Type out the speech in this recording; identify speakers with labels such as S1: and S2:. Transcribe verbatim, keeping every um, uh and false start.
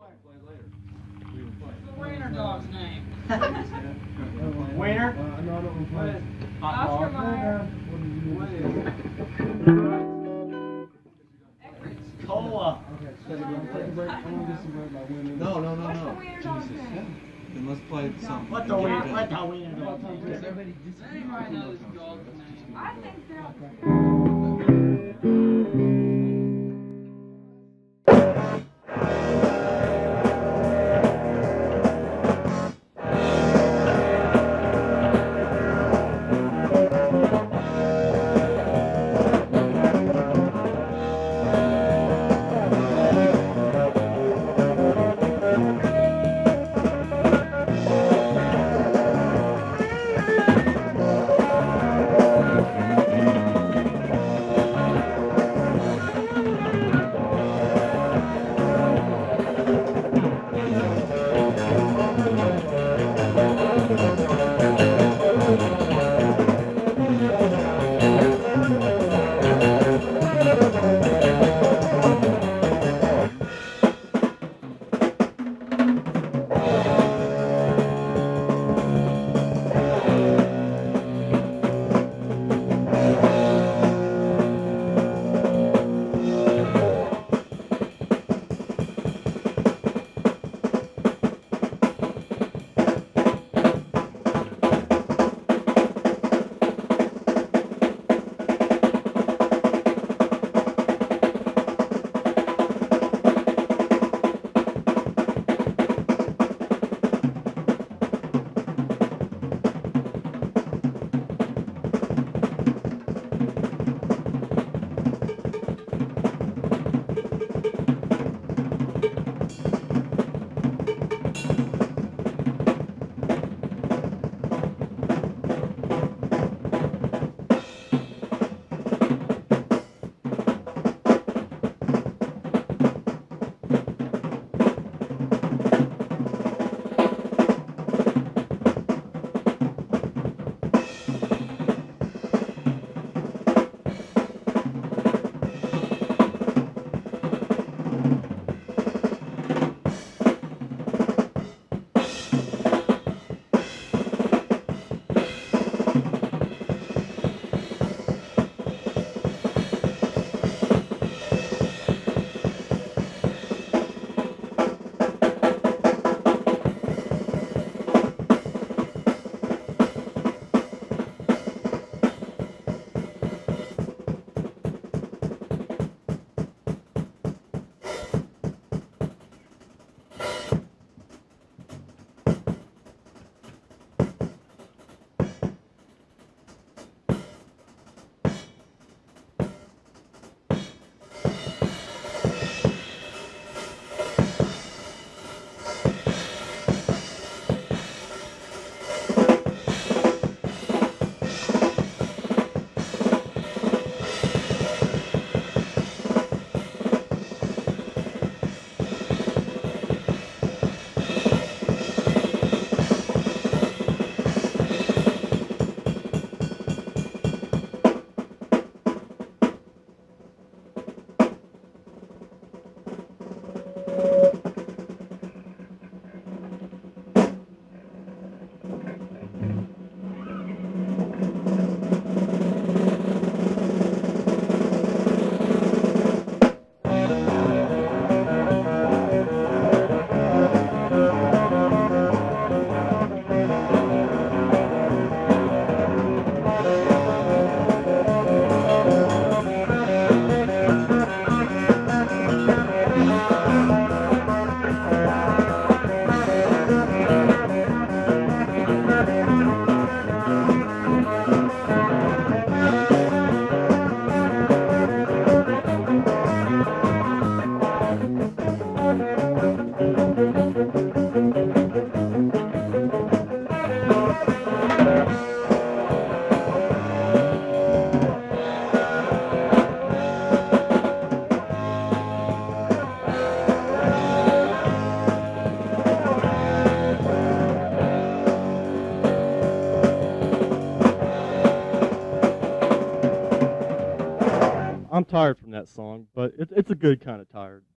S1: The Weiner dog's name.
S2: Weiner?
S3: Uh, no, I don't
S1: What is
S3: know.
S1: Oscar Meyer?
S3: What is it?
S2: Cola.
S3: Okay, so we're gonna take a break. I'm gonna get some break by winning.
S4: No, no, no,
S1: What's the
S4: no.
S1: Weiner dog's name?
S4: Then let's play something.
S2: What the Weiner? What the Weiner dog's name?
S1: Does anybody know this dog's name? I think so.
S5: I'm tired from that song, but it, it's a good kind of tired.